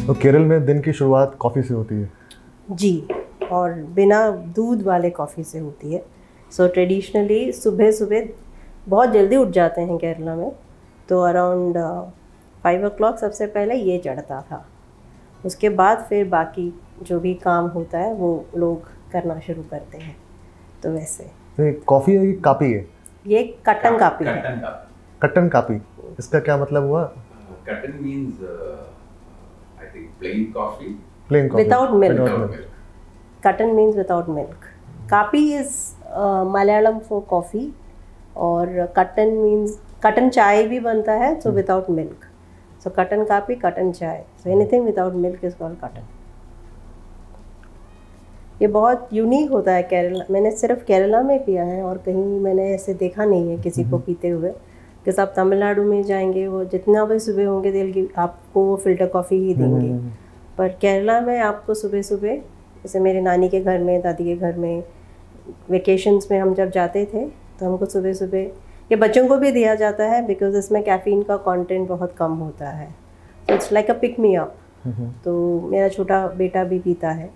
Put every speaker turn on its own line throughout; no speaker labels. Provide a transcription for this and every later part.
तो केरल में दिन की शुरुआत कॉफ़ी से होती है
जी, और बिना दूध वाले कॉफ़ी से होती है। सो ट्रेडिशनली सुबह सुबह बहुत जल्दी उठ जाते हैं केरला में, तो अराउंड 5 o'clock सबसे पहले ये चढ़ता था। उसके बाद फिर बाकी जो भी काम होता है वो लोग करना शुरू करते हैं। तो वैसे
तो ये कॉफ़ी है कि कापी है?
ये कट्टन कापी है।
कट्टन कापी, इसका क्या मतलब हुआ?
Cotton means I think plain coffee.
Plain coffee
Without milk.
Without milk.
Cotton means without milk. Kapi is Malayalam for coffee, और कटन means कटन चाय भी बनता है, so without milk. So कटन कापी, कटन चाय. So anything without milk is called कटन. ये बहुत यूनिक होता है केरला। मैंने सिर्फ केरला में पिया है और कहीं मैंने ऐसे देखा नहीं है किसी को पीते हुए। कि आप तमिलनाडु में जाएंगे, वो जितना भी सुबह होंगे दिल आपको वो फ़िल्टर कॉफ़ी ही देंगे। पर केरला में आपको सुबह सुबह, जैसे मेरे नानी के घर में, दादी के घर में, वेकेशंस में हम जब जाते थे तो हमको सुबह सुबह, ये बच्चों को भी दिया जाता है बिकॉज इसमें कैफ़ीन का कंटेंट बहुत कम होता है। तो it's like a pick me up. तो मेरा छोटा बेटा भी पीता है,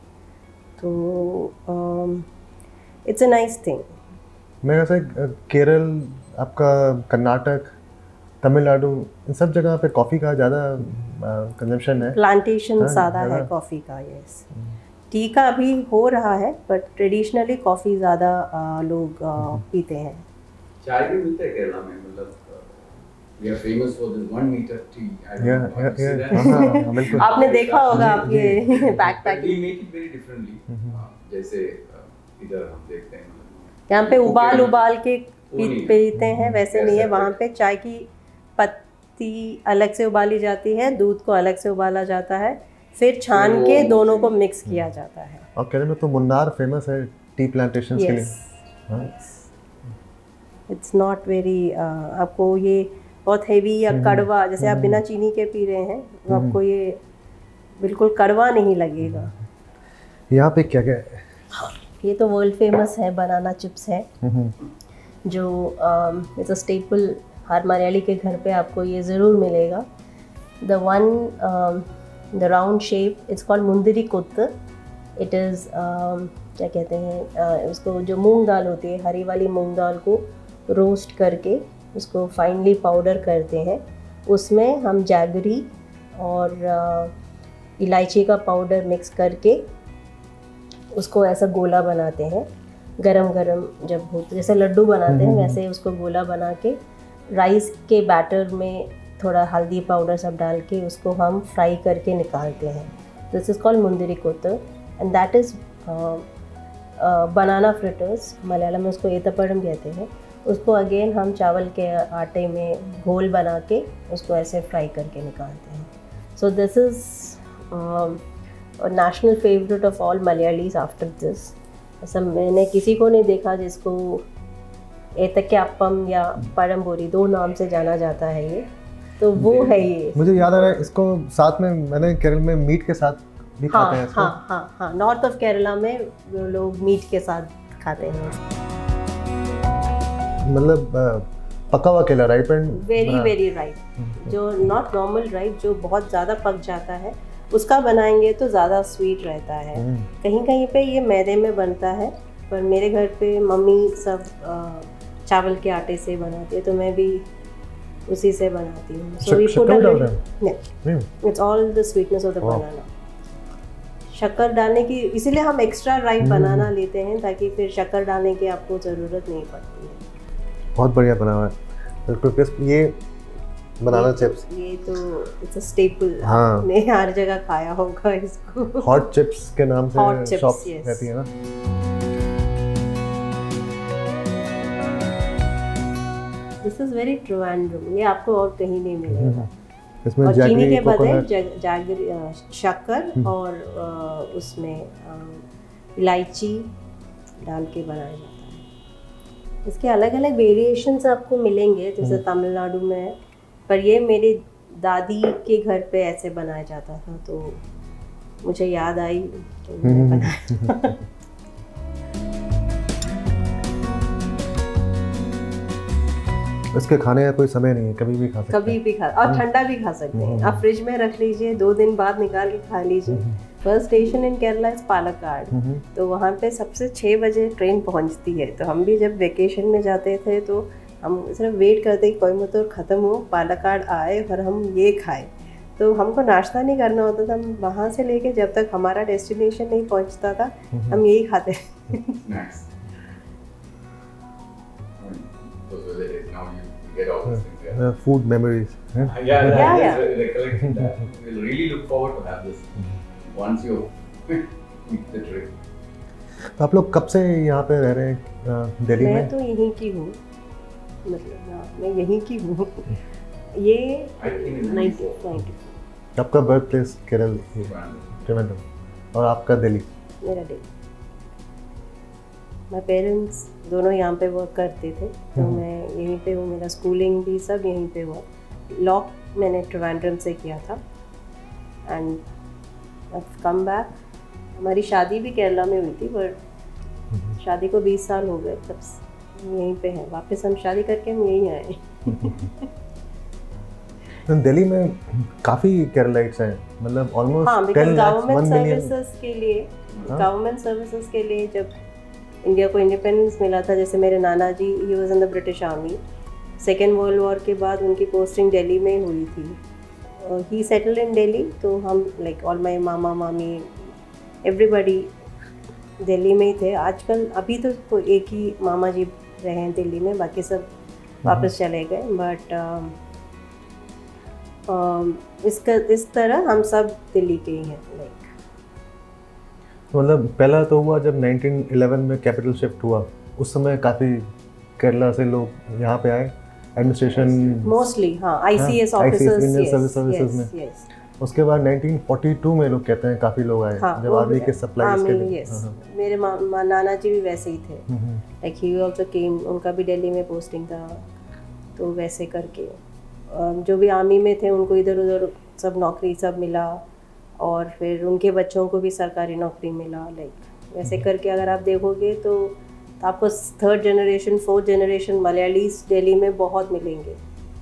तो इट्स अ नाइस थिंग।
मैं ऐसे केरल, आपका कर्नाटक, तमिलनाडु, इन सब जगह पे कॉफ़ी का ज़्यादा कंजम्पशन है।
प्लांटेशन ज़्यादा है कॉफ़ी का। यस, टी का भी हो रहा है, बट ट्रेडिशनली कॉफ़ी ज़्यादा लोग पीते हैं।
चाय भी मिलता है केरला में, मतलब we are famous for this 1 meter tea. I don't know how to say that.
बिल्कुल।
आपने देखा होगा आपके backpack.
We make it very differently. जैसे इधर हम देखते हैं,
यहाँ पे उबाल के पीते हैं, वैसे नहीं है। वहाँ पे चाय की पत्ती अलग से उबाली जाती है, दूध को अलग से उबाला जाता है, फिर छान के दोनों को मिक्स किया जाता है।
और केरल में तो मुन्नार फेमस है टी प्लांटेशंस के लिए।
इट्स नॉट वेरी, आपको ये बहुत हेवी या कड़वा, जैसे आप बिना चीनी के पी रहे हैं तो आपको ये बिल्कुल कड़वा नहीं लगेगा।
यहाँ पे क्या क्या है?
ये तो वर्ल्ड फेमस है, बनाना चिप्स है, जो इट्स अ स्टेपल। हर मलयाली के घर पे आपको ये ज़रूर मिलेगा। The round shape, it's called mundiri kothu. It is क्या कहते हैं उसको, जो मूंग दाल होती है, हरी वाली मूंग दाल को रोस्ट करके उसको फाइनली पाउडर करते हैं। उसमें हम जैगरी और इलायची का पाउडर मिक्स करके उसको ऐसा गोला बनाते हैं। गरम गरम जब होते, जैसे लड्डू बनाते हैं वैसे उसको गोला बना के राइस के बैटर में थोड़ा हल्दी पाउडर सब डाल के उसको हम फ्राई करके निकालते हैं। This is called mundiri kothu, and that is banana fritters. Malayalam में उसको एतपड़म कहते हैं। उसको अगेन हम चावल के आटे में घोल बना के उसको ऐसे फ्राई करके निकालते हैं। So this is national favourite of all Malayalis after this. ऐसा मैंने किसी को नहीं देखा जिसको एतक्याप्पम या परमबोरी 2 नाम से जाना जाता है। ये तो वो है। ये
मुझे याद आ रहा है, इसको साथ में मैंने केरल में मीट के साथ भी खाते हैं इसको।
हाँ, नॉर्थ ऑफ केरला में लोग मीट के साथ खाते हैं।
मतलब पका हुआ केला, ripe and
very very ripe, जो नॉट नॉर्मल राइप, जो बहुत ज़्यादा पक जाता है उसका बनाएंगे तो ज़्यादा स्वीट रहता है। कहीं कहीं पे ये मैदे में बनता है, पर मेरे घर पे मम्मी सब चावल के आटे से बनाती है, तो मैं भी उसी से बनाती हूँ। So we put it's all the sweetness of the banana. शक्कर डालने की, इसीलिए हम एक्स्ट्रा राइप बनाना लेते हैं ताकि फिर शक्कर डालने की आपको ज़रूरत नहीं पड़ती है।
बहुत बढ़िया बना हुआ है, बिल्कुल क्रिस्प। ये बनाना चिप्स,
ये तो इट्स अ स्टेपल।
हाँ,
आपने हर जगह खाया होगा इसको।
हॉट चिप्स के नाम से शॉप रहती है ना।
दिस इज वेरी ट्रूवेंड्रम, ये आपको और कहीं नहीं मिलेगा।
इसमें
और चीनी के बदले
जैगरी,
शक्कर और उसमें इलायची डाल के बनाया जाता है। इसके अलग अलग वेरिएशंस आपको मिलेंगे, जैसे तमिलनाडु में है, पर ये मेरी दादी के घर पे ऐसे बनाया जाता था, तो मुझे याद आई तो मैंने बनाया।
इसके खाने का कोई समय नहीं है, कभी भी खा सकते
कभी भी खा, और ठंडा भी खा सकते हैं आप, फ्रिज में रख लीजिए, 2 दिन बाद निकाल के खा लीजिए। First station in Kerala is Palakkad, तो वहाँ पे सबसे 6 बजे ट्रेन पहुँचती है। तो हम भी जब वेकेशन में जाते थे तो हम सिर्फ वेट करते कि कोयम्बतूर ख़त्म हो, पालक्काड आए और हम ये खाएं। तो हमको नाश्ता नहीं करना होता था, हम वहाँ से लेके जब तक हमारा डेस्टिनेशन नहीं पहुँचता था हम यही खाते।
Snacks. Those were the days. Now you get all those things. Yeah.
Food memories हैं।
Yeah. Recollecting that. We'll really look forward to have this once you make the trip.
तो आप लोग कब से यहाँ पे रह रहे हैं दिल्ली में?
मैं तो यहीं की हूँ, मतलब मैं यहीं की हूँ। ये
I came in
1994
आपका बर्थ प्लेस केरल, त्रिवेंद्रम, और आपका दिल्ली?
मेरा दिल्ली। मेरे पेरेंट्स दोनों यहाँ पे वर्क करते थे, तो मैं यहीं पे हूँ, मेरा स्कूलिंग भी सब यहीं पे हुआ। लॉ मैंने त्रिवेंद्रम से किया था एंड कम बैक। हमारी शादी भी केरला में हुई थी, बट शादी को 20 साल हो गए, तब से यहीं पे हैं। वापस हम शादी करके हम यहीं आए।
दिल्ली में काफ़ी केरलाइट्स हैं, मतलब ऑलमोस्ट
हाँ,
10
because
lakh,
government
1 million.
Services के लिए, गवर्नमेंट सर्विसेज के लिए जब इंडिया को इंडिपेंडेंस मिला था, जैसे मेरे नाना जी, he was in the British army. Second world war के बाद उनकी पोस्टिंग दिल्ली में हुई थी। ही सेटल्ड इन दिल्ली, तो हम लाइक ऑल माई मामा मामी एवरीबडी दिल्ली में ही थे। आजकल अभी तो कोई एक ही मामा जी रहे हैं दिल्ली में, बाकी सब वापस चले गए। बट इस तरह हम सब दिल्ली के ही हैं। लाइक
मतलब पहला तो हुआ जब 1911 में कैपिटल शिफ्ट हुआ, उस समय काफ़ी केरला से लोग यहाँ पे आए एडमिनिस्ट्रेशन
मोस्टली, हाँ, ICS officers,
Indian service services में। उसके बाद 1942 में लोग कहते हैं काफ़ी लोग आए,
हाँ,
जब आर्मी के सप्लाईज के लिए।
मेरे नाना जी भी वैसे ही थे, लाइक ही आल्सो केम, उनका भी दिल्ली में पोस्टिंग था, तो वैसे करके जो भी आर्मी में थे उनको इधर उधर सब नौकरी सब मिला, और फिर उनके बच्चों को भी सरकारी नौकरी मिला। लाइक वैसे करके अगर आप देखोगे तो आपको 3rd generation 4th generation Malayalis Delhi में बहुत मिलेंगे।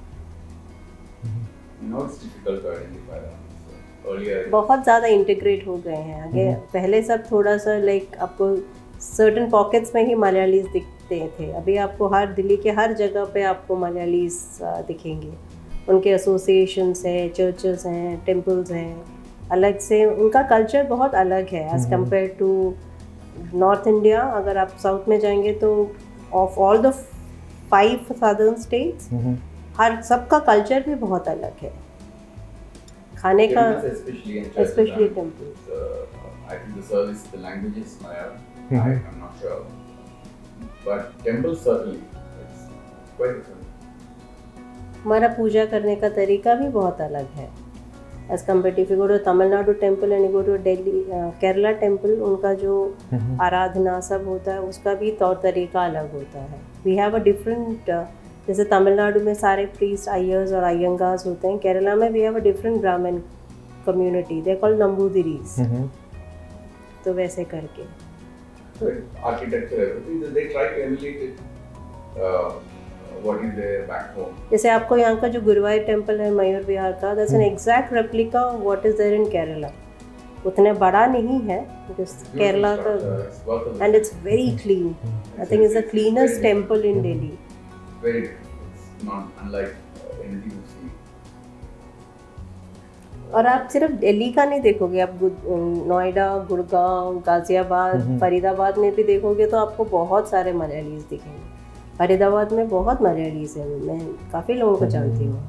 Now it's difficult to identify them. So earlier,
बहुत ज़्यादा इंटीग्रेट हो गए हैं आगे। पहले सब थोड़ा सा लाइक आपको सर्टन पॉकेट्स में ही मलयालीज दिखते थे, अभी आपको हर दिल्ली के हर जगह पे आपको मलयालीज दिखेंगे। उनके एसोसिएशंस हैं, चर्चेस हैं, टेम्पल्स हैं, अलग से उनका कल्चर बहुत अलग है as compared to north India. अगर आप साउथ में जाएंगे तो of all the 5 southern states हर सबका कल्चर भी बहुत अलग है। खाने का especially temples.
I think the service, the language is Malayalam. I'm not sure, but temples certainly it's quite different.
हमारा पूजा करने का तरीका भी बहुत अलग है as compared to, if you go to Tamil Nadu temple and you go to Delhi Kerala temple, उनका जो आराधना सब होता है उसका भी तौर तरीका अलग होता है। वी हैव अ डिफरेंट, जैसे तमिलनाडु में सारे प्रीस्ट आयर्स और अयंगार्स होते हैं, केरला में we have a different Brahmin community, they called Namboodiris. तो वैसे करके
architecture everything they try to emulate it what is there back home.
जैसे आपको यहाँ का जो गुरुवायूर टेम्पल है मयूर विहार का, that's an exact replica what is there in Kerala. उतना बड़ा नहीं है केरला का, and it's very clean. I think it's the cleanest temple in Delhi.
Very different. It's not unlike anything you see.
और आप सिर्फ दिल्ली का नहीं देखोगे, आप नोएडा, गुड़गांव, गाजियाबाद, फरीदाबाद में भी देखोगे तो आपको बहुत सारे मलयालीज दिखेंगे। फरीदाबाद में बहुत मलयालीज हैं, मैं काफ़ी लोगों को जानती हूँ।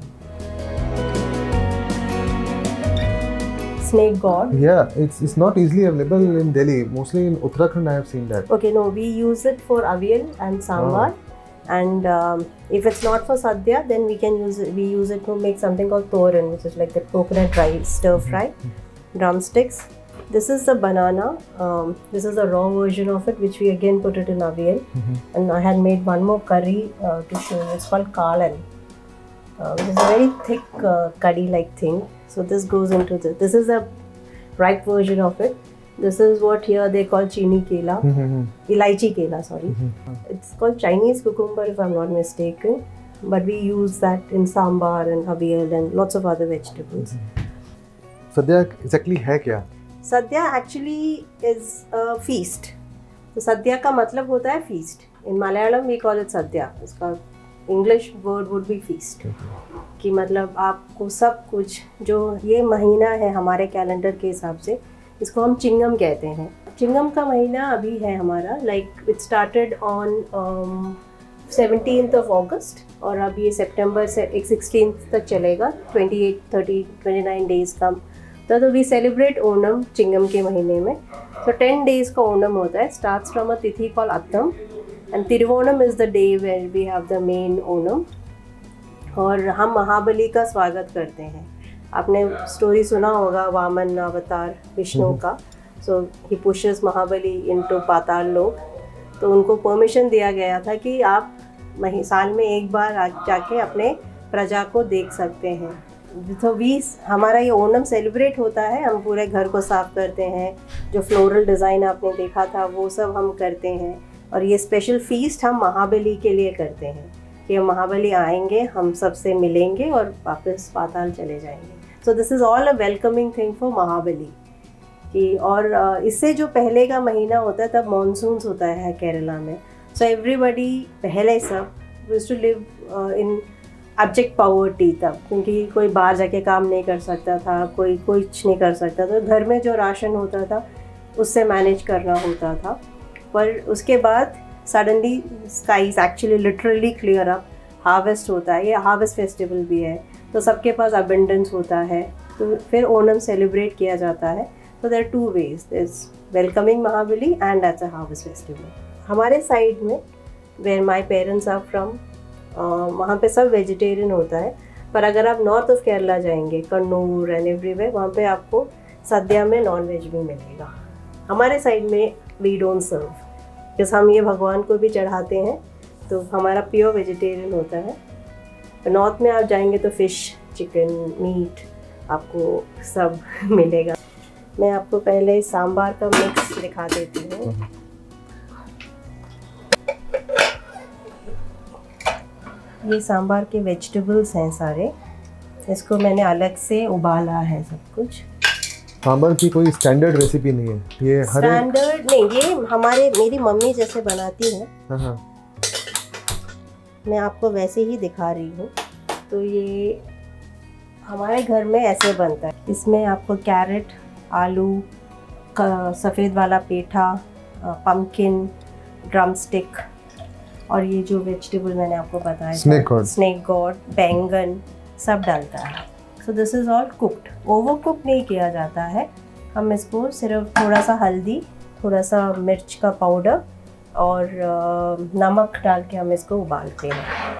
Snake god.
Yeah, it's not easily available in Delhi. Mostly in Uttarakhand I have seen that.
Okay, no, we use it for avial and sambar. And if it's not for sadhya, then we use it to make something called thoran, which is like the coconut rice stir fry, drumsticks. This is the banana. This is the raw version of it, which we again put it in avial. And I had made one more curry to show you. It's called kalan, which is a very thick curry-like thing. So this goes into this. This is the ripe version of it. This is what here they call chini kela, elaichi kela, sorry. It's called Chinese cucumber if I'm not mistaken. but we use that in sambar and avial and lots of other vegetables.
सद्या exactly है क्या?
सद्या actually is a feast. तो सद्या का मतलब होता है feast. In Malayalam we call it sadhya. इसका English word would be feast. कि मतलब आपको सब कुछ जो ये महीना है हमारे कैलेंडर के हिसाब से, इसको हम चिंगम कहते हैं। चिंगम का महीना अभी है हमारा, like it started on 17th of August और अब ये सितंबर से 16th तक चलेगा, 28, 30, 29 डेज का। तो वी सेलिब्रेट ओणम चिंगम के महीने में। तो 10 days का ओणम होता है, स्टार्ट्स फ्रॉम अ तिथि call Atham and Thiruvonam is the day where we have the main Onam. और हम महाबली का स्वागत करते हैं। आपने स्टोरी सुना होगा वामन अवतार विष्णु का। सो ही पुशेस महाबली इनटू पाताल लोक। तो उनको परमिशन दिया गया था कि आप साल में एक बार जाके अपने प्रजा को देख सकते हैं। तो हमारा ये ओणम सेलिब्रेट होता है, हम पूरे घर को साफ करते हैं, जो फ्लोरल डिज़ाइन आपने देखा था वो सब हम करते हैं। और ये स्पेशल फीस्ट हम महाबली के लिए करते हैं कि महाबली आएंगे, हम सबसे मिलेंगे और वापस पाताल चले जाएंगे। So this is all a welcoming thing for Mahabali कि। और इससे जो पहले का महीना होता है तब मानसून्स होता है केरला में। सो एवरीबडी पहले सब used to live in abject poverty तब, क्योंकि कोई बाहर जाके काम नहीं कर सकता था, कोई कुछ नहीं कर सकता था। घर में जो राशन होता था उससे मैनेज करना होता था। पर उसके बाद suddenly skies actually literally clear up, harvest होता है, ये हार्वेस्ट फेस्टिवल भी है, तो सबके पास अबेंडेंस होता है। तो फिर ओणम सेलिब्रेट किया जाता है। तो there are 2 ways, this welcoming Mahabali and as a harvest festival. हमारे साइड में where my parents are from, वहाँ पे सब वेजिटेरियन होता है। पर अगर आप नॉर्थ ऑफ केरला जाएंगे, कन्नूर एंड एवरीवेयर, वहाँ पे आपको सद्या में नॉन वेज भी मिलेगा। हमारे साइड में वी डोंट सर्व, बिकॉज हम ये भगवान को भी चढ़ाते हैं, तो हमारा प्योर वेजिटेरियन होता है। नॉर्थ में आप जाएंगे तो फ़िश, चिकन, मीट आपको सब मिलेगा। मैं आपको पहले सांबार का मिक्स दिखा देती हूँ। ये सांबार के वेजिटेबल्स हैं सारे, इसको मैंने अलग से उबाला है सब कुछ।
सांबर की कोई स्टैंडर्ड रेसिपी नहीं है ये? हर
स्टैंडर्ड नहीं, ये मेरी मम्मी जैसे बनाती है।
हाँ।
मैं आपको वैसे ही दिखा रही हूँ। तो ये हमारे घर में ऐसे बनता है। इसमें आपको कैरेट, आलू, सफ़ेद वाला पेठा, पम्पकिन, ड्रमस्टिक और ये जो वेजिटेबल मैंने आपको बताया, स्नेक गॉड, बैंगन सब डालता है। So this is all cooked, over cook नहीं किया जाता है। हम इसको सिर्फ थोड़ा सा हल्दी, थोड़ा सा मिर्च का पाउडर और नमक डाल के हम इसको उबालते हैं।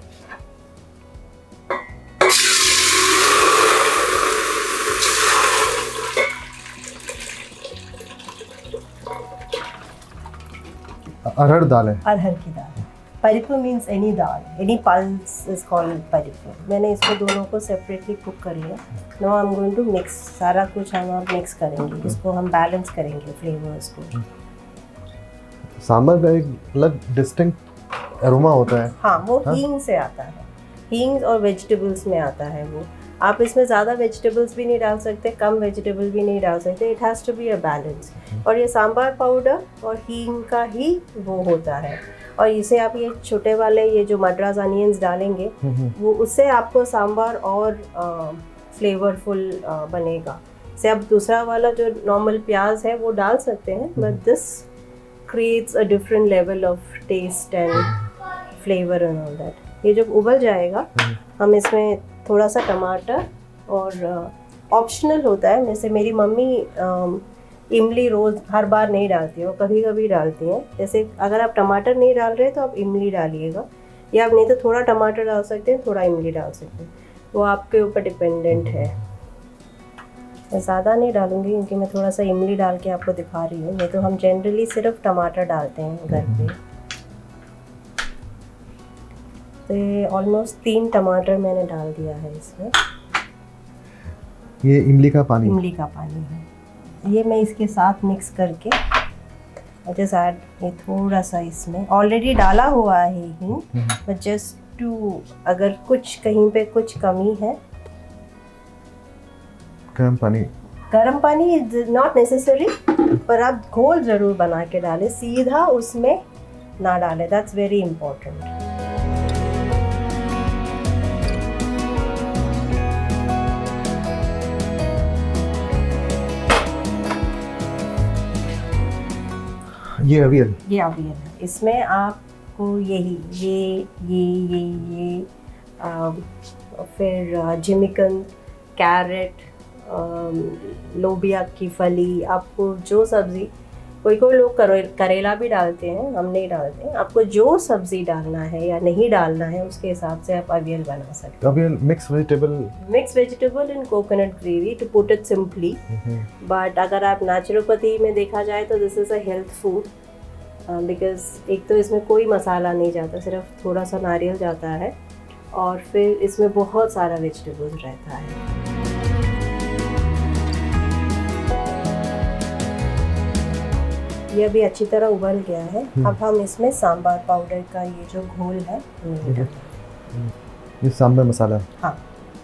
अरहर दाल है?
अरहर की दाल। Parippu means any dal, any pulse is called parippu. मैंने इसको दोनों को सेपरेटली कुक कर लिया। Now I am going to mix, सारा कुछ हम अब मिक्स करेंगे, इसको हम बैलेंस करेंगे फ्लेवर्स को।
सांबर का एक अलग डिस्टिंक्ट अरोमा होता है।
हाँ, वो हींग से आता है, हींग और वेजिटेबल्स में आता है वो। आप इसमें ज़्यादा वेजिटेबल्स भी नहीं डाल सकते, कम वेजिटेबल भी नहीं डाल सकते, it has to be a balance. और ये सांबार पाउडर और हींग का ही वो होता है। और इसे आप ये छोटे वाले ये जो मद्रास अनियंस डालेंगे, वो उससे आपको सांबार और फ्लेवरफुल बनेगा। से आप दूसरा वाला जो नॉर्मल प्याज है वो डाल सकते हैं, but this creates a different level of taste and flavor and all that। ये जब उबल जाएगा, हम इसमें थोड़ा सा टमाटर और ऑप्शनल होता है, जैसे मेरी मम्मी इमली रोज़ हर बार नहीं डालती है, वो कभी कभी डालती हैं। जैसे अगर आप टमाटर नहीं डाल रहे तो आप इमली डालिएगा, या आप नहीं तो थोड़ा टमाटर डाल सकते हैं, थोड़ा इमली डाल सकते हैं, वो आपके ऊपर डिपेंडेंट है। मैं ज़्यादा नहीं डालूँगी क्योंकि मैं थोड़ा सा इमली डाल के आपको दिखा रही हूँ, नहीं तो हम जनरली सिर्फ टमाटर डालते हैं घर पे। तो ये ऑलमोस्ट 3 टमाटर मैंने डाल दिया है इसमें।
ये इमली का पानी? इमली
का पानी है ये। मैं इसके साथ मिक्स करके जस्ट ऐड ये थोड़ा सा, इसमें ऑलरेडी डाला हुआ है हींग, बट जस्ट टू, अगर कुछ कहीं पे कुछ कमी है, गर्म पानी इज नॉट नेसेसरी, पर आप घोल ज़रूर बना के डालें, सीधा उसमें ना डालें, दैट्स वेरी इम्पोर्टेंट।
ये अवियल
है, इसमें आपको यही ये फिर जिमिकन, कैरेट, लोबिया की फली, आपको जो सब्ज़ी, कोई लोग करेला भी डालते हैं, हम नहीं डालते हैं, आपको जो सब्ज़ी डालना है या नहीं डालना है उसके हिसाब से आप अवियल बना सकते हैं।
Avial mix vegetable
in coconut gravy, to put it simply. But अगर आप नेचुरोपैथी में देखा जाए तो this is a health food, because एक तो इसमें कोई मसाला नहीं जाता, सिर्फ थोड़ा सा नारियल जाता है, और फिर इसमें बहुत सारा वेजिटेबल्स रहता है। ये भी अच्छी तरह उबल गया है। अब हम इसमें सांभर पाउडर का ये जो घोल है,
ये सांभर मसाला,
हाँ,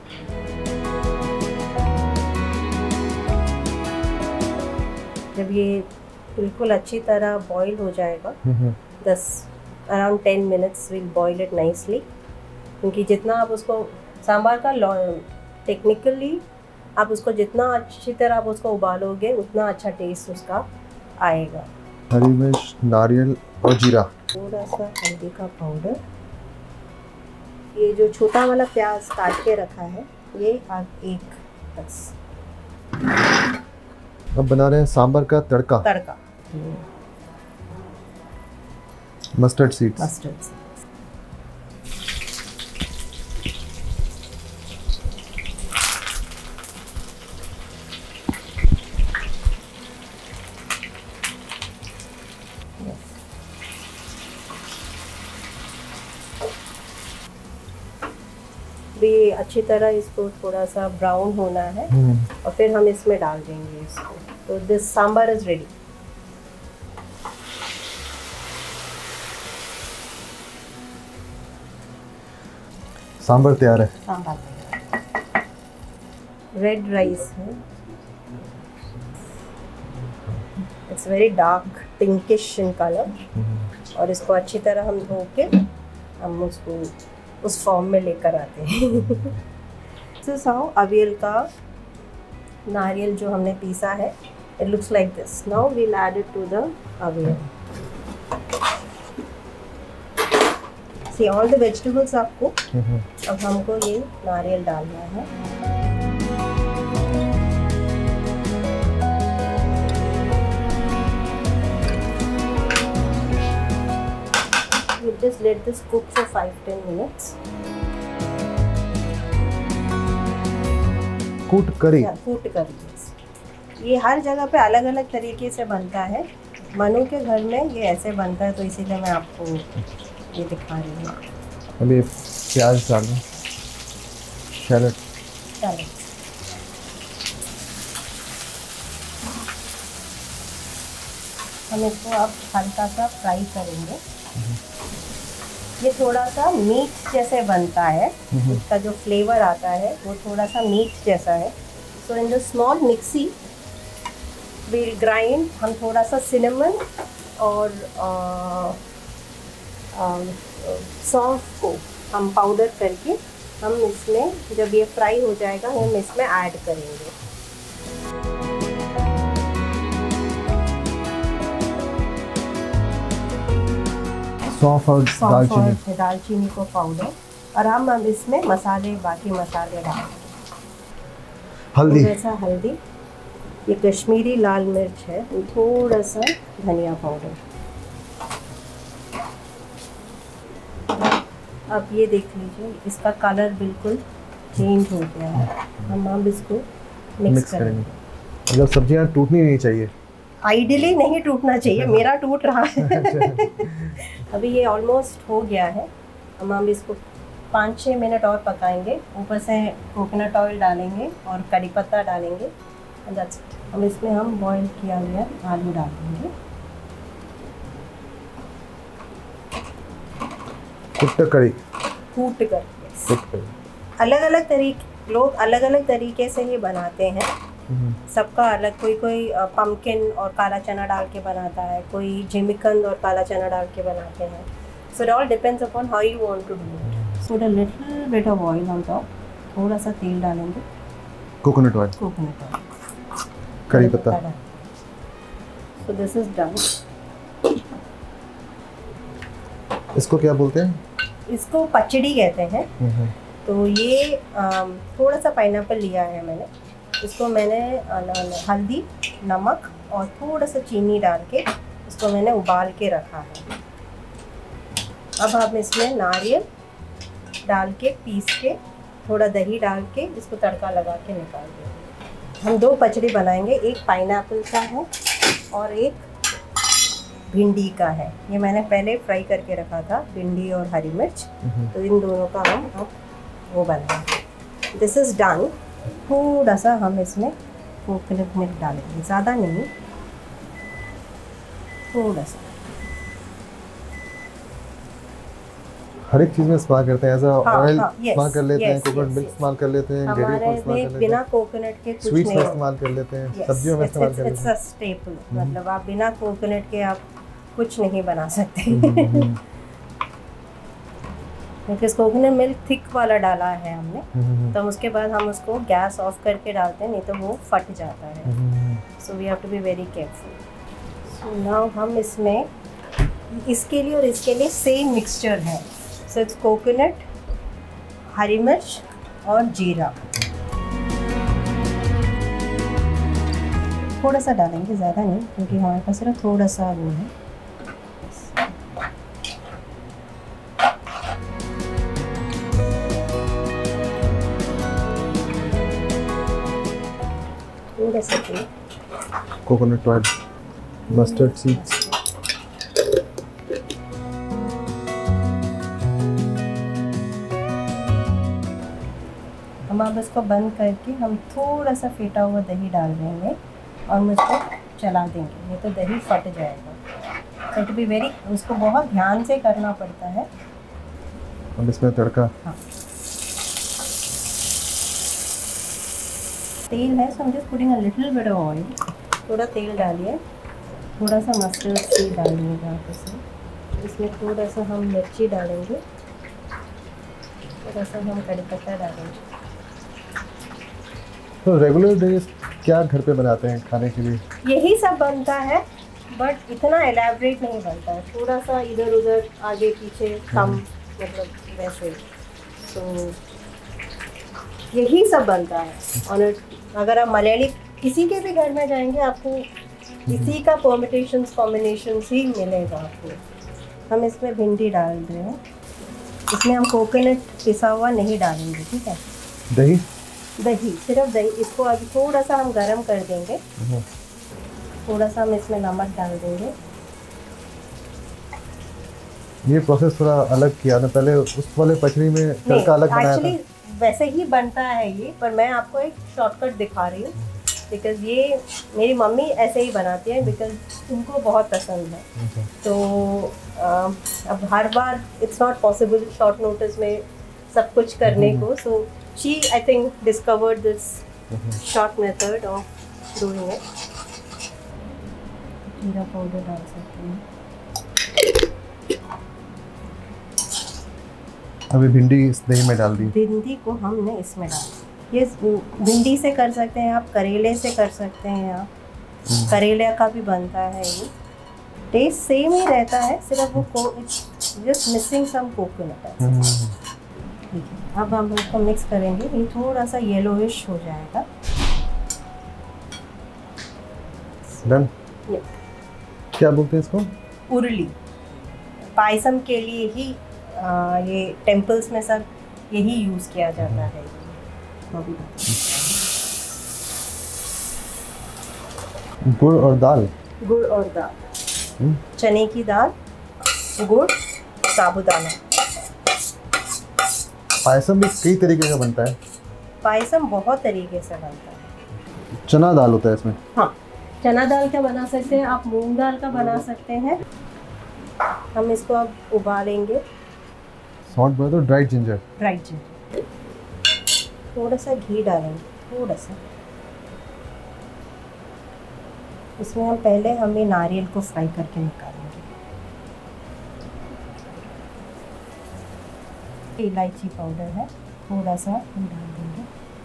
जब ये बिल्कुल अच्छी तरह बॉईल हो जाएगा, 10 around 10 minutes will boil it nicely, क्योंकि जितना आप उसको सांभर का टेक्निकली आप उसको जितना अच्छी तरह आप उसको उबालोगे उतना अच्छा टेस्ट उसका आएगा।
हरी मिर्च, नारियल और जीरा,
थोड़ा सा हल्दी का पाउडर, ये जो छोटा वाला प्याज काट के रखा है ये एक बस।
अब बना रहे हैं सांभर का तड़का। Mustard seeds.
भी अच्छी तरह इसको थोड़ा सा ब्राउन होना है, और फिर हम इसमें डाल देंगे इसको। तो this sambar is ready.
Sambar तैयार है।
सांभर तैयार। रेड राइस है, it's very dark pinkish in colour, और इसको अच्छी तरह हम धो के हम उसको उस फॉर्म में लेकर आते हैं। दिस इज हाउ अवियल का नारियल जो हमने पीसा है, it looks like this. Now we will add it to the avial. See all the vegetables आपको, अब हमको ये नारियल डालना है। You just let this cook for 5-10 minutes.
कूट करी।
ये हर जगह पे अलग अलग तरीके से बनता है। मनु के घर में ये ऐसे बनता है, तो इसीलिए मैं आपको ये दिखा रही हूँ।
अभी प्याज डाल दें, शैलट।
हम इसको अब हल्का सा फ्राई करेंगे। ये थोड़ा सा मीट जैसे बनता है, इसका जो फ्लेवर आता है वो थोड़ा सा मीट जैसा है। So in the small mixie will grind, हम थोड़ा सा सिनेमन और सौंफ को हम पाउडर करके हम इसमें, जब ये फ्राई हो जाएगा हम इसमें ऐड करेंगे।
सौंफ और
दालचीनी को पाउडर, और हम इसमें मसाले, बाकी मसाले डालेंगे।
हल्दी,
जैसा हल्दी, ये कश्मीरी लाल मिर्च है, थोड़ा सा धनिया पाउडर। अब ये देख लीजिए इसका कलर बिल्कुल चेंज हो गया है। हम अब इसको मिक्स करेंगे।
मतलब सब्जियां टूटनी नहीं चाहिए,
आइडियली नहीं टूटना चाहिए, मेरा टूट रहा है। अभी ये ऑलमोस्ट हो गया है। हम इसको 5-6 मिनट और पकाएंगे। ऊपर से कोकोनट ऑयल डालेंगे और कड़ी पत्ता डालेंगे। That's it. अब इसमें हम बॉईल किया हुआ आलू डालेंगे।
कुट्ट करी,
कूट कर। अलग अलग तरीके, लोग अलग अलग तरीके से ही बनाते हैं, सबका अलग। कोई पम्पकिन और काला चना डाल के बनाता है, कोई जिमिकंद और काला चना डाल के बनाते हैं। So it all depends upon how you want to do it. So a little bit of oil on top, थोड़ा सा तेल डालेंगे,
कोकोनट ऑयल, करी पत्ता।
So this is done.
इसको क्या बोलते हैं?
इसको पचड़ी कहते हैं। तो ये थोड़ा सा पाइनएप्पल लिया है मैंने, इसको मैंने हल्दी, नमक और थोड़ा सा चीनी डाल के इसको मैंने उबाल के रखा है। अब हम इसमें नारियल डाल के पीस के, थोड़ा दही डाल के इसको तड़का लगा के निकाल देंगे। हम 2 पचड़ी बनाएंगे, एक पाइनएप्पल का है और एक भिंडी का है। ये मैंने पहले फ्राई करके रखा था, भिंडी और हरी मिर्च। तो इन दोनों का हम अब वो बनाएंगे। This is done. थोड़ा सा हम इसमें कोकोनट मिल्क डालेंगे, ज़्यादा नहीं, थोड़ा सा।
हर एक चीज़ में इस्तेमाल करते हैं, ऐसा ऑयल इस्तेमाल कर लेते हैं, कोकोनट मिल्क इस्तेमाल कर लेते हैं, डेयरी को इस्तेमाल कर लेते हैं,
बिना कोकोनट के कुछ
स्वीट्स
नहीं
में इस्तेमाल कर लेते हैं, सब्जियों में इस्तेमाल कर लेते हैं।
इट्स अ स्टेपल, मतलब आप बिना कोकोनट के आप कुछ नहीं बना सकते। क्योंकि कोकोनट मिल्क थिक वाला डाला है हमने, तो उसके बाद हम उसको गैस ऑफ करके डालते हैं, नहीं तो वो फट जाता है। So we have to be very careful. So now हम इसमें इसके लिए और इसके लिए सेम मिक्सचर है। सो इट्स कोकोनट, हरी मिर्च और जीरा। थोड़ा सा डालेंगे, ज़्यादा नहीं, क्योंकि हमारे पास सिर्फ थोड़ा सा वो है। थोड़ा सा
कोकोनट ऑयल, मस्टर्ड सीड्स।
हम अब इसको बंद करके हम थोड़ा सा फेटा हुआ दही डाल देंगे और मुझको चला देंगे, नहीं तो दही फट जाएगा। तो टू बी वेरी, उसको बहुत ध्यान से करना पड़ता है।
अब इसमें तड़का।
हाँ, तेल है, सो हम just putting a little bit of oil. थोड़ा तेल डालिए, थोड़ा सा मस्टर्ड सीड डालिएगा आप इसमें। इसमें थोड़ा सा हम मिर्ची डालेंगे, थोड़ा सा हम कड़ी पत्ता डालेंगे।
तो रेगुलर डेज क्या घर पे बनाते हैं खाने के लिए?
यही सब बनता है, बट इतना एलैबोरेट नहीं बनता है, थोड़ा सा इधर उधर आगे पीछे कम, मतलब वैसे। तो यही सब बनता है। और अगर आप मलयाली किसी के भी घर में जाएंगे, आपको इसी का परमिटेशंस, कॉम्बिनेशंस ही मिलेगा आपको। हम इसमें भिंडी डाल रहे हैं, इसमें हम कोकोनट पिसा हुआ नहीं डालेंगे, ठीक है?
दही,
दही, सिर्फ दही। इसको अभी थोड़ा सा हम गरम कर देंगे, थोड़ा सा हम इसमें नमक डाल देंगे।
ये प्रोसेस थोड़ा अलग किया ना, पहले उस वाले पचड़ी में तड़का अलग बनाया था।
वैसे ही बनता है ये, पर मैं आपको एक शॉर्टकट दिखा रही हूँ, बिकॉज़ ये मेरी मम्मी ऐसे ही बनाती है, बिकॉज़ उनको बहुत पसंद है। तो अब हर बार it's not possible short notice में सब कुछ करने को। So she, I think, discovered this short method of doing it. जीरा पाउडर डाल सकते हैं।
अभी भिंडी इस दही में डाल दी।
भिंडी को हमने इसमें डाल, ये भिंडी से कर सकते हैं आप, करेले से कर सकते हैं आप, करेले का भी बनता है। ये टेस्ट सेम ही रहता है, सिर्फ वो जस्ट मिसिंग सम कोकोनट। ठीक है, अब हम इसको मिक्स करेंगे। ये थोड़ा सा येलोइश हो जाएगा।
डन। क्या बोलते हैं इसको?
उरली। पायसम के लिए ही ये टेम्पल्स में सब यही यूज़ किया जाता है।
गुड़ और दाल।
गुड़ और दाल, चने की दाल, गुड़, साबुदाना।
पायसम भी कई तरीके का बनता है।
पायसम बहुत तरीके से बनता है।
चना दाल होता है इसमें।
हाँ, चना दाल का बना सकते हैं आप, मूंग दाल का बना सकते हैं। हम इसको अब उबालेंगे।
सॉल्ट बोला तो ड्राइड जिंजर।
ड्राइड जिंजर, थोड़ा सा घी डालेंगे, थोड़ा सा। इसमें हम पहले हमें नारियल को फ्राई करके निकालेंगे। इलायची पाउडर है, थोड़ा सा हम डाल देंगे।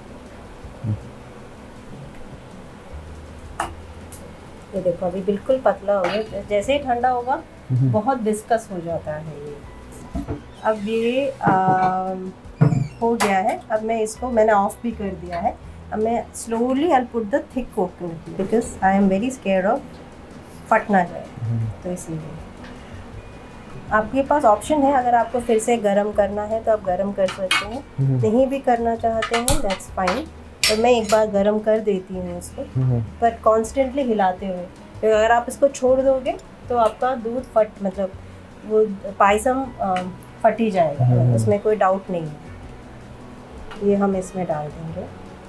ये देखो अभी बिल्कुल पतला हो गया, जैसे ही ठंडा होगा बहुत विस्कस हो जाता है ये। अब ये हो गया है। अब मैं इसको, मैंने ऑफ भी कर दिया है। अब मैं slowly I put the thick coconut because I am very scared of फट ना जाए, तो इसीलिए आपके पास ऑप्शन है। अगर आपको फिर से गरम करना है तो आप गरम कर सकते हैं, नहीं भी करना चाहते हैं दैट्स फाइन। तो मैं एक बार गरम कर देती हूँ इसको, पर कॉन्स्टेंटली हिलाते हुए। तो अगर आप इसको छोड़ दोगे तो आपका दूध मतलब वो पायसम फट ही जाएगा, उसमें कोई डाउट नहीं है। ये हम इसमें डाल देंगे।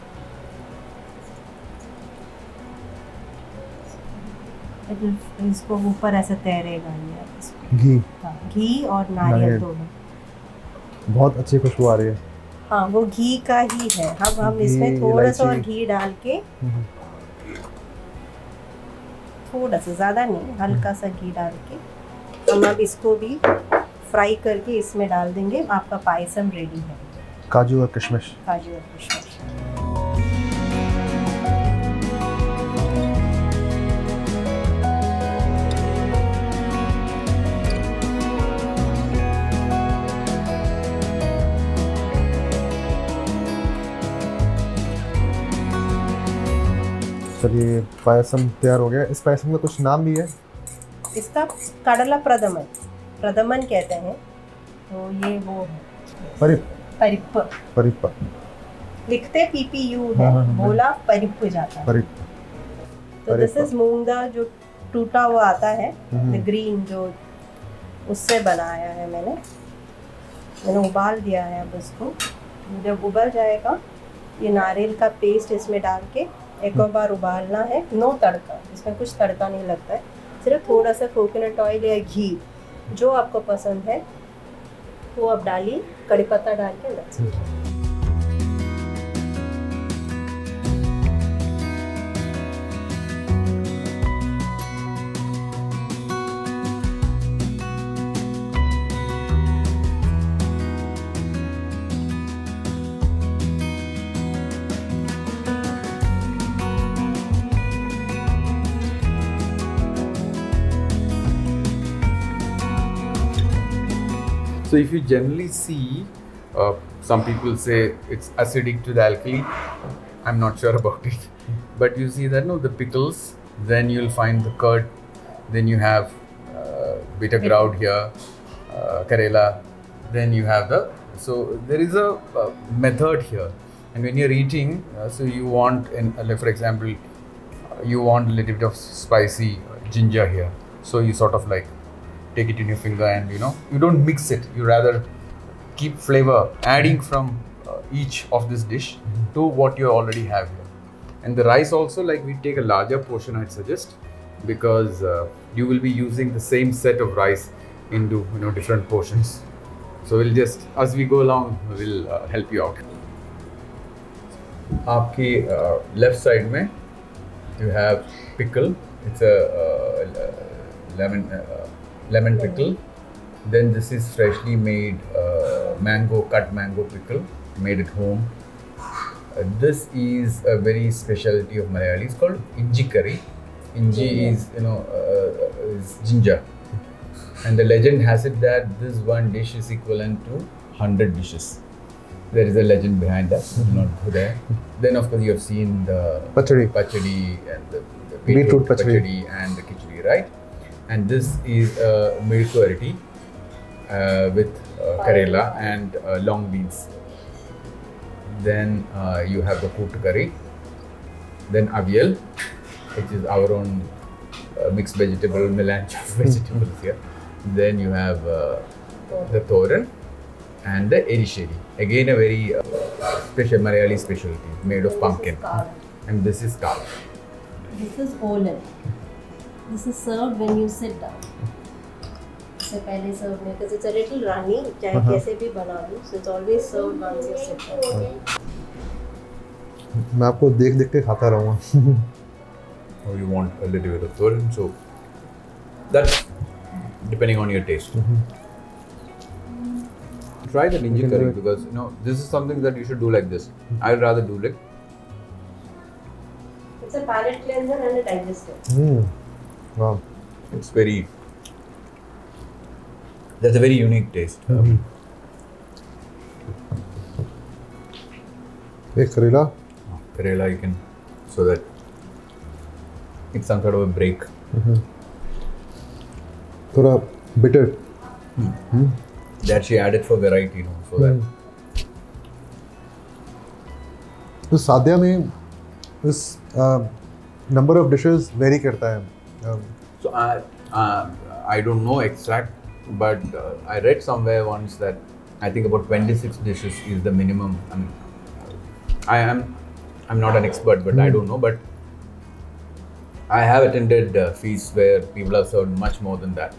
इसको ऊपर ऐसे तैरेगा ये
घी।
हाँ, घी और नारियल दोनों।
बहुत अच्छी खुशबू आ रही है।
हाँ, वो घी का ही है। अब हम इसमें थोड़ा सा और घी डाल के, थोड़ा सा, ज़्यादा नहीं, हल्का सा घी डाल के हम अब इसको भी फ्राई करके इसमें डाल देंगे। आपका पायसम रेडी है।
काजू और किशमिश।
काजू और किशमिश।
चलिए पायसम तैयार हो गया। इस पायसम का कुछ नाम भी है?
इसका कडला प्रदमन, प्रदमन कहते हैं। तो ये वो है परिप,
परिप
लिखते PPU है, बोला परिप जाता है। तो दिस इज मूंग दाल जो टूटा हुआ आता है, द ग्रीन, जो उससे बनाया है मैंने उबाल दिया है। अब इसको जब उबल जाएगा, ये नारियल का पेस्ट इसमें डाल के एक और बार उबालना है। नो तड़का, इसमें कुछ तड़का नहीं लगता है, सिर्फ थोड़ा सा कोकोनट ऑयल या घी जो आपको पसंद है वो आप डालिए, कड़ी पत्ता डाल के रख।
So if you generally see, some people say it's acidic to the alkali. I'm not sure about it, but you see that the pickles. Then you'll find the curd. Then you have bitter gourd here, Karela. Then you have so there is a method here. And when you're eating, so you want, like for example, you want a little bit of spicy ginger here. So you sort of like take it in your finger and you don't mix it. You rather keep flavor adding from each of this dish to what you already have here. And the rice also, like we take a larger portion, I'd suggest, because you will be using the same set of rice into different portions. So we'll just, as we go along, we'll help you out. आपकी left side में you have pickle. It's a lemon pickle. Then this is freshly made cut mango pickle made at home. This is a very specialty of Malayali. It's called inji curry. Inji is is ginger, and the legend has it that this one dish is equivalent to 100 dishes. There is a legend behind that. We'll not go there. Then of course you have seen the pachadi and the beetroot pachadi and the khichdi, right? And this is milk variety with Karela and long beans. Then you have the cooked curry. Then avial, which is our own mixed vegetable melange of vegetables here. Then you have the thoran and the erisheri. Again a very special Malayali specialty made of pumpkin. And this is kal.
This is olen. This is served when you sit down. इससे पहले सर्व नहीं, because it's a little runny, चाहे कैसे भी बना लो, so it's always served once you sit down.
मैं आपको देख देख के खाता रहूँगा.
Or you want a little bit of curd, so that's depending on your taste. Try the ninja curry because you know this is something that you should do like this. I'd rather do like.
It's a palate cleanser and a digestive.
Wow.
It's very. That's a very unique taste.
एक करेला.
Karela you can, so that it's some sort of a break.
थोड़ा bitter.
That she added for variety, you know, so that.
तो सादिया में इस number of dishes vary करता है.
So I don't know exact, but I read somewhere once that I think about 26 dishes is the minimum. I mean, I'm not an expert, but I don't know. But I have attended feasts where people are served much more than that.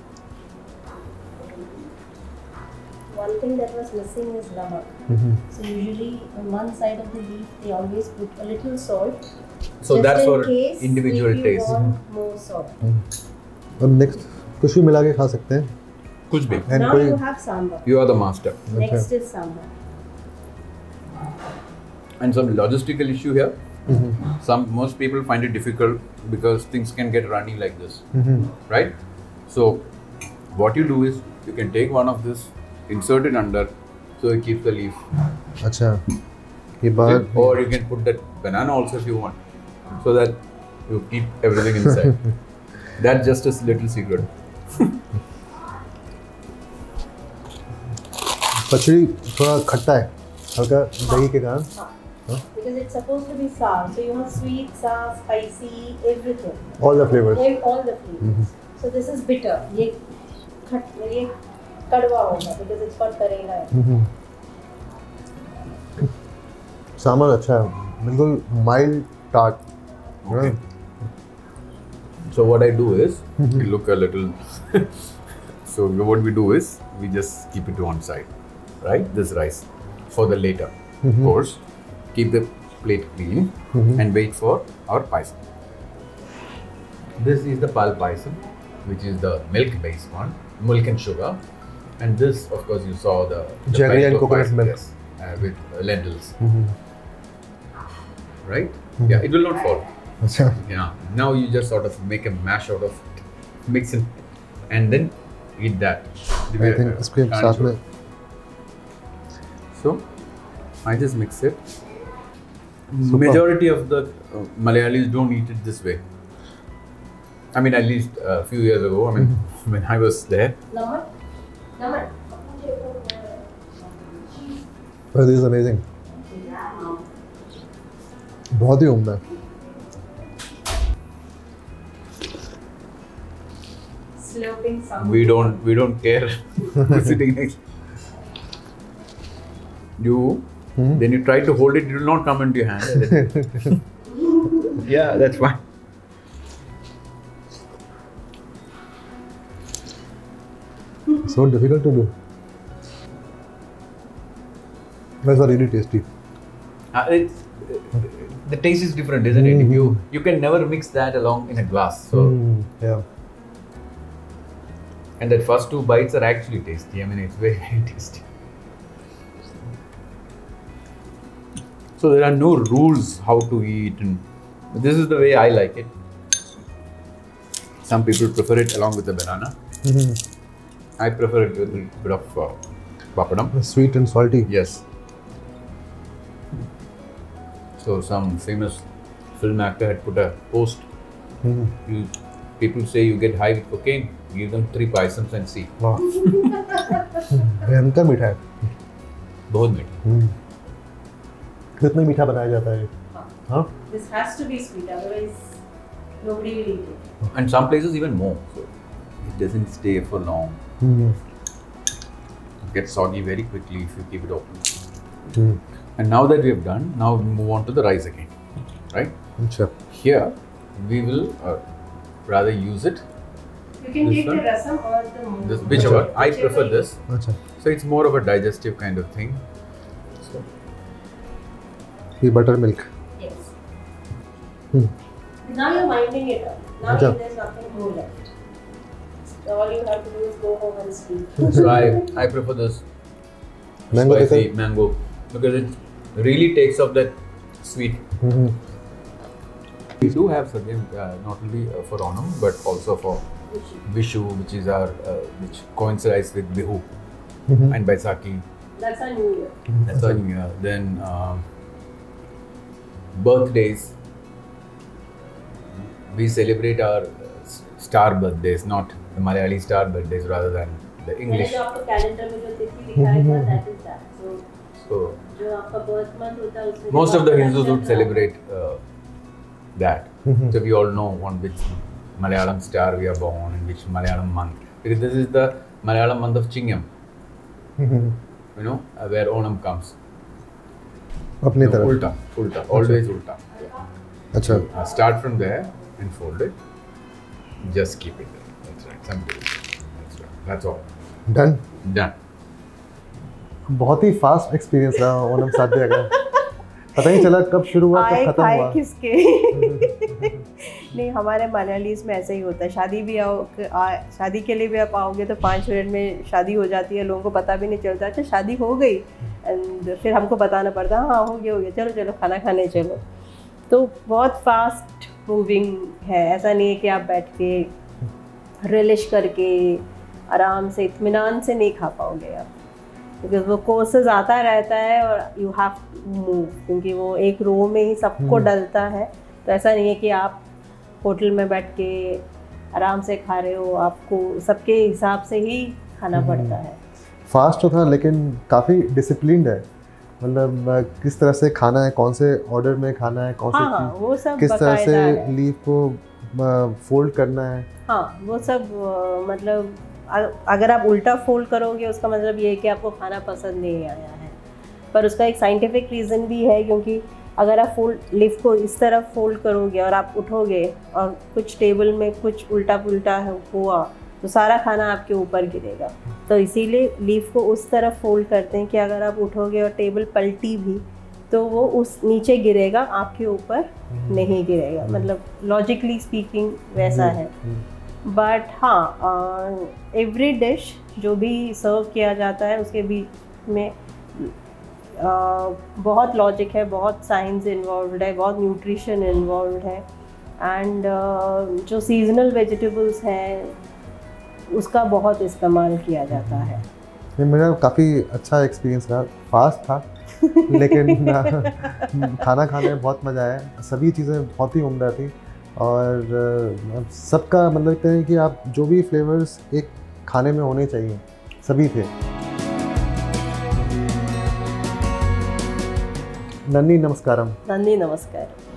One thing that was missing is namak. So usually on one side of the leaf they always put a little salt.
So that's
in
for
case
individual
if you
taste.
want more salt.
और next कुछ भी मिला के खा सकते हैं.
कुछ भी.
And
now
कोई
you have sambar.
You are the master.
Next is sambar.
And some logistical issue here. Most people find it difficult because things can get runny like this, right? So what you do is you can take one of this, insert it under, so it keeps the leaf.
अच्छा. ये बाहर.
Or you can put that banana also if you want, so that you keep everything inside. That's just a little secret.
पचड़ी थोड़ा खट्टा है, हल्का दही के कारण.
Because it's supposed to be sour, so you have sweet, sour, spicy, everything.
All the flavors.
All the flavors. So this is bitter. ये कड़वा होगा because it's got करेला है.
सांभर अच्छा है, बिल्कुल mild tart.
Okay. So what I do is, we look a little. So what we do is, we just keep it to one side, right? This rice for the later course. Keep the plate clean and wait for our paisam. This is the pal paisam, which is the milk-based one, milk and sugar. And this, of course, you saw the
Jaggery and
pesto
coconut
paisam,
milk.
yes, with lentils. Right? Yeah, it will not fall.
अच्छा.
Yeah. Now you just sort of make a mash out of it, mix it, and then eat that.
I think इसके साथ में.
So I just mix it. Majority of the Malayalis don't eat it this way. I mean, at least a few years ago. I mean, when I was there.
Naman.
This is amazing. बहुत ही उम्दा.
Slurping some.
We don't care. Sitting next. Then you try to hold it. It will not come into your hand. Yeah, that's fine.
So difficult to do. That's really tasty.
The taste is different, isn't it? You can never mix that along in a glass. So
Yeah.
and that first two bites are actually tasty. I mean, it's very very tasty. So there are no rules how to eat, and this is the way I like it. Some people prefer it along with the banana. I prefer it with a bit of papadam.
Sweet and salty.
Yes. So some famous film actor had put a post. People say you get high with cocaine, give them 3 paisams and see.
Wow. भयंकर मीठा है.
बहुत मीठा.
कितना मीठा बनाया जाता है? हाँ.
This has to be sweet, otherwise nobody will eat it.
And some places even more. So it doesn't stay for long. It gets soggy very quickly if you keep it open. And now that we have done, now we move on to the rice again, right?
अच्छा.
Here we will rather use it
You can
This
take
one?
the rasam or the moong.
This, whichever. I prefer
Whichever
this.
अच्छा,
So it's more of a digestive kind of thing. So
ये buttermilk.
Yes.
Hmm,
Now you're winding it up. Now
अच्छा।
there's nothing more left. So all you have to do is go home and sleep.
so I prefer this
Mango
spicy
pickle?
mango because it really takes off that sweet.
Hmm,
We do have Sadyam not only for Onam but also for Vishu, which is our which coincides with Bihu and Baisakhi.
That's our new year.
That's our New Year. Then birthdays. We celebrate our star birthdays, not the Malayali star birthdays, rather than the
मैंने
English.
जो आपको calendar में जो तिथि दिखाया था, that is that. So
So
जो आपका birth month होता है उसमें
most of the Hindus would
नक्षत्र-
celebrate that. So we all know on which Malayalam star we are born and which Malayalam month. Because this is the Malayalam month of Chingam, you know, where Onam comes.
अपनी
No,
तरफ।
ulta, always ulta.
अच्छा,
Start from there and fold it. Just keep it there. That's right. Simple. That's right. That's all.
Done.
Done.
बहुत ही fast experience रहा ओणम साध्य का। पता ही चला कब शुरू हुआ
आए
कब खत्म
खाए
हुआ।
किसके नहीं, हमारे मलयालीज में ऐसा ही होता है। शादी के लिए भी आप आओगे तो 5 मिनट में शादी हो जाती है, लोगों को पता भी नहीं चलता। अच्छा शादी हो गई, एंड फिर हमको बताना पड़ता हाँ हो गया चलो चलो खाना खाने चलो। तो बहुत फास्ट मूविंग है, ऐसा नहीं है कि आप बैठ के रिलिश करके आराम से इत्मीनान से नहीं खा पाओगे आप, बिकॉज वो कोर्सेज आता रहता है और यू हैव टू मूव, क्योंकि वो एक रो में ही सबको डलता है। तो ऐसा नहीं है कि आप होटल में बैठ के आराम से खा रहे हो, आपको सबके हिसाब से ही खाना पड़ता है।
फास्ट तो था लेकिन काफ़ी डिसिप्लिन्ड है, मतलब किस तरह से खाना है, कौन से ऑर्डर में खाना है, कौन से
हाँ वो सब
किस तरह
बकायदा
से
है।
लीव को फोल्ड करना है।
हाँ वो सब मतलब अगर आप उल्टा फोल्ड करोगे उसका मतलब ये है कि आपको खाना पसंद नहीं आया है, पर उसका एक साइंटिफिक रीज़न भी है, क्योंकि अगर आप लीफ को इस तरफ फोल्ड करोगे और आप उठोगे और कुछ टेबल में कुछ उल्टा पुल्टा हुआ तो सारा खाना आपके ऊपर गिरेगा। तो इसीलिए लीफ को उस तरफ फोल्ड करते हैं कि अगर आप उठोगे और टेबल पलटी भी तो वो उस नीचे गिरेगा, आपके ऊपर नहीं गिरेगा। मतलब लॉजिकली स्पीकिंग वैसा है। बट हाँ, एवरी डिश जो भी सर्व किया जाता है उसके बीच में बहुत लॉजिक है, बहुत साइंस इन्वॉल्व है, बहुत न्यूट्रिशन इन्वॉल्व है। एंड जो सीजनल वेजिटेबल्स हैं उसका बहुत इस्तेमाल किया जाता है।
ये मेरा काफ़ी अच्छा एक्सपीरियंस रहा, फास्ट था लेकिन खाना खाने में बहुत मज़ा आया। सभी चीज़ें बहुत ही उम्दा थी और सबका मतलब कहते हैं कि आप जो भी फ्लेवर्स एक खाने में होने चाहिए सभी थे। नन्नी नमस्कारम।
नंदी नमस्कार।